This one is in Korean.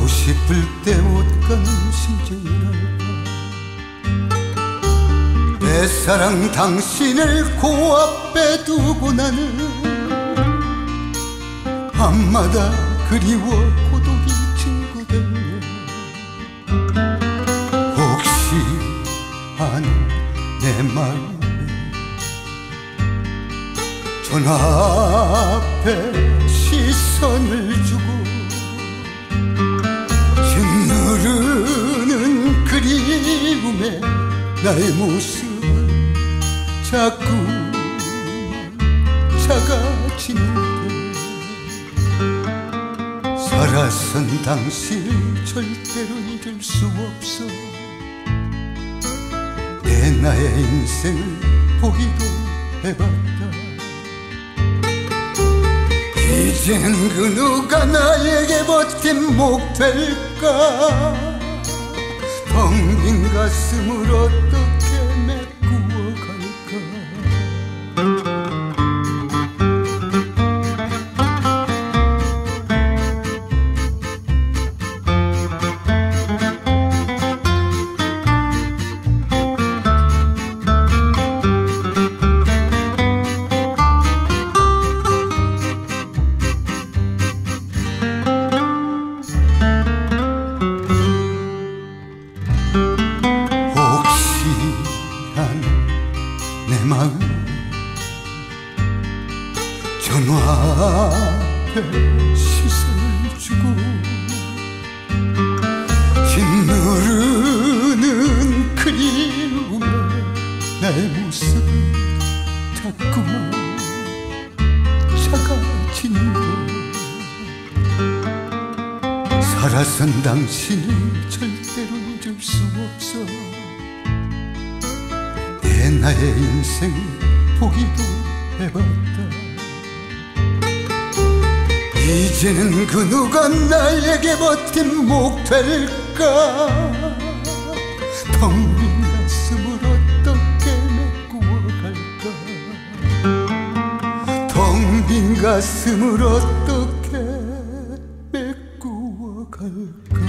싶을 때 못 가는 심정이랄까. 내 사랑 당신을 코앞에 두고 나는 밤마다 그리워 고독이 친구되네. 혹시 아는 내 마음에 전화 앞에 시선을 주고 짓누르는 그리움에 나의 모습은 자꾸 작아지는데 살아선 당신을 절대로 잊을 수 없어. 내 나의 인생을 보기도 해봤다. 이젠 그 누가 나에게 버팀목 될까. 텅 빈 가슴을 어떻게 메꾸어 갈까. 내 마음 전화 앞에 시선을 주고 짓누르는 그리움에 나의 모습은 자꾸만 작아지는데 살아선 당신을 절대로 잊을 수 없어. 내 나의 인생 보기도 해봤다. 이제는 그 누가 나에게 버팀목 될까. 텅 빈 가슴을 어떻게 메꾸어 갈까. 텅 빈 가슴을 어떻게 메꾸어 갈까.